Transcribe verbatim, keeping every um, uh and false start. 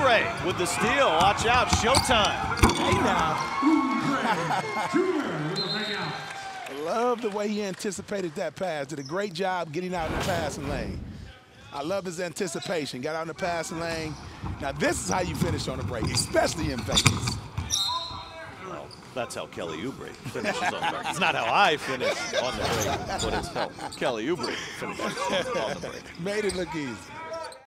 Oubre with the steal. Watch out, Showtime. Hey now. I love the way he anticipated that pass. Did a great job getting out in the passing lane. I love his anticipation. Got out in the passing lane. Now this is how you finish on a break, especially in Vegas. Well, that's how Kelly Oubre finishes on the break. It's not how I finish on the break, but it's how Kelly Oubre finishes on the break. Made it look easy.